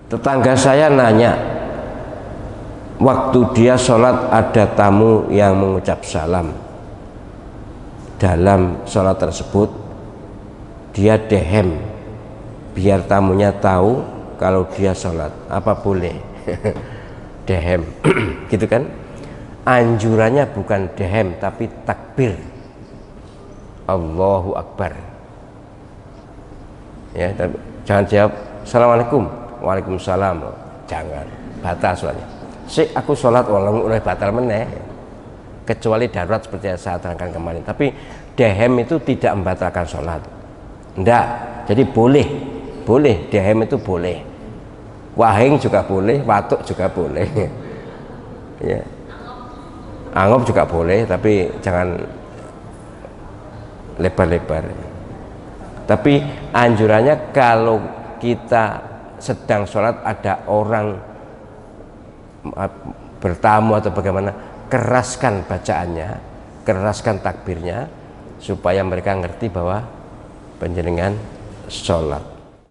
Tetangga saya nanya, waktu dia sholat ada tamu yang mengucap salam. Dalam sholat tersebut dia dehem biar tamunya tahu kalau dia sholat. Apa boleh? Dehem gitu kan? Anjurannya bukan dehem tapi takbir, Allahu Akbar ya. Jangan jawab Assalamualaikum, Waalaikumsalam, jangan, batal sholatnya. Aku sholat oleh batal meneh, kecuali darurat seperti yang saya terangkan kemarin. Tapi dehem itu tidak membatalkan sholat, enggak. Jadi boleh dehem itu boleh, wahing juga boleh, watuk juga boleh ya. Angop juga boleh, tapi jangan lebar-lebar. Tapi anjurannya kalau kita sedang sholat ada orang bertamu atau bagaimana, keraskan bacaannya, keraskan takbirnya supaya mereka ngerti bahwa panjenengan sholat.